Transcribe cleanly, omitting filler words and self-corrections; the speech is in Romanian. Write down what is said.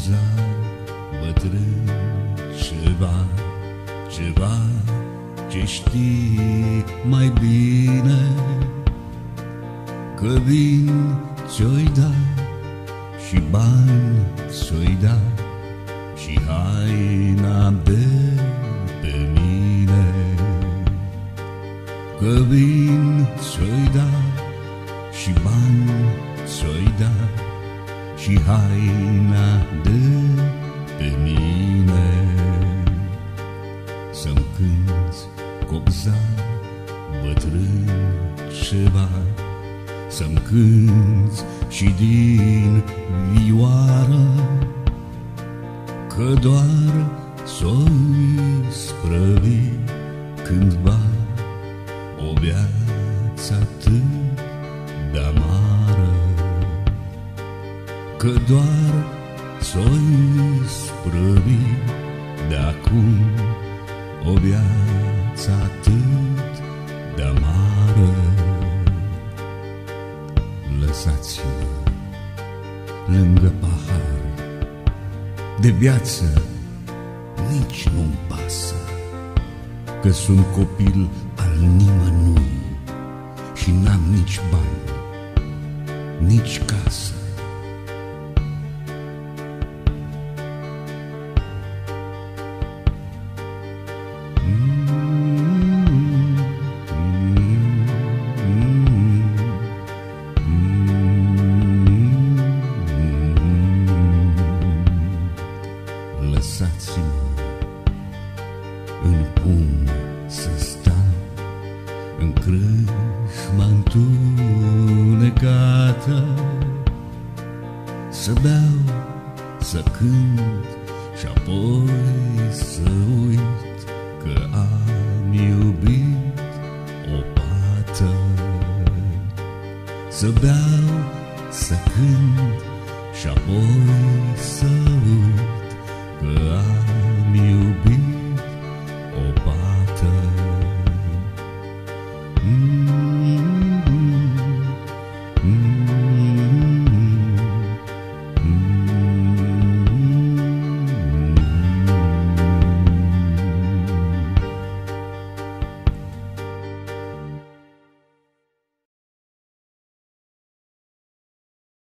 copzar bătrân, ceva ce știi mai bine, că vin ți-o-i da și bani ți-o-i da și haina de pe mine, că vin ți-o-i da și bani ți-o-i da și haina de pe mine. Să-mi cânti copzar bătrân ceva, să-mi cânti și din vioară, că doar s-o-i sprăvi cândva o viață atât de-amară, că doar s-o-i sprăvi de-acum o viață atât de-amară. Lăsați-mă lângă pahar, de viață nici nu-mi pasă, că sunt copil al nimănui și n-am nici bani, nici casă. Lăsați-mă în pumn să stau, în crâșma întunecată, să beau, să cânt și apoi să uit că am iubit o fată. Să beau,